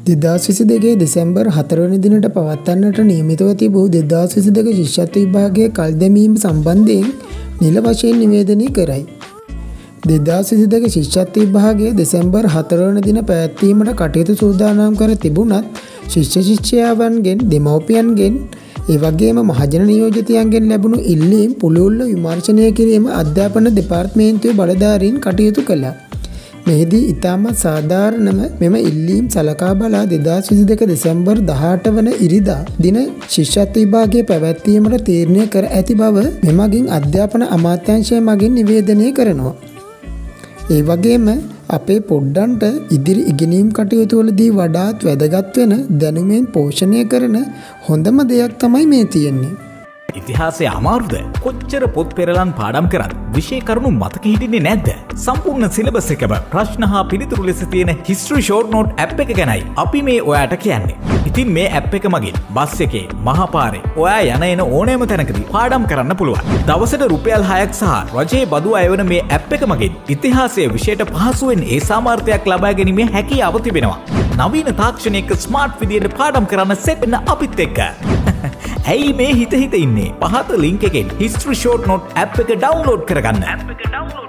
2022 දෙසැම්බර් 4 වෙනි දිනට පවත්වන්නට නියමිතව තිබූ 2022 ශිෂ්‍යත්ව විභාගයේ කල් දැමීම සම්බන්ධයෙන් නිල වශයෙන් නිවේදනය කරයි. 2022 ශිෂ්‍යත්ව විභාගයේ දෙසැම්බර් 4 වෙනි දින පැවැත්වීමට කටයුතු සූදානම් කර තිබුණත් ශිෂ්‍ය ශිෂ්‍යාවන්ගෙන් දෙමව්පියන්ගෙන් ඒ වගේම මහජන නියෝජිතයන්ගෙන් ලැබුණු ඉල්ලීම් පුළුල්ව විමර්ශනය කිරීම අධ්‍යාපන දෙපාර්තමේන්තුවේ බලධාරීන් කටයුතු කළා. මෙහිදී ඉතාමත් සාධාරණම මෙම ඉල්ලීම් සලකා බලා 2022 දෙසැම්බර් 18 වන ඉරිදා දින ශිෂ්‍යත්ව විභාගයේ පැවැත්වීමට තීරණය කර ඇති බව මෙමගින් අධ්‍යාපන අමාත්‍යාංශය මගින් නිවේදනය කරනවා. ඒ වගේම අපේ පොඩ්ඩන්ට ඉදිරි ඉගෙනීම් කටයුතුවලදී වඩාත් වැදගත් වෙන දැනුමෙන් පෝෂණය කරන හොඳම දෙයක් තමයි මේ තියෙන්නේ. ඉතිහාසය අමාරුද? කොච්චර පොත් පෙරලන් පාඩම් කරත් විෂය කරුණු මතක හිටින්නේ නැද්ද? සම්පූර්ණ සිලබස් එකම ප්‍රශ්න හා පිළිතුරු ලෙස තියෙන History Short Note app එක ගැනයි අපි මේ ඔයාට කියන්නේ. ඉතින් මේ app එක මගින් බස් එකේ, මහපාරේ ඔයා යන එන ඕනෑම තැනකදී පාඩම් කරන්න පුළුවන්. දවසට රුපියල් 6ක් සහ රජයේ බදු අයවන මේ app එක මගින් ඉතිහාසයේ විෂයට පහසුවෙන් ඒ සාමර්ථ්‍යයක් ලබා ගැනීමේ හැකියාව තිබෙනවා. නවීන තාක්ෂණයක ස්මාර්ට් විදියට පාඩම් කරන්න සෙට් වෙන අපිත් එක්ක. ඇයි මේ හිත ඉන්නේ? පහත ලින්ක් එකෙන් History Short Note app එක ඩවුන්ලෝඩ් කරගන්න.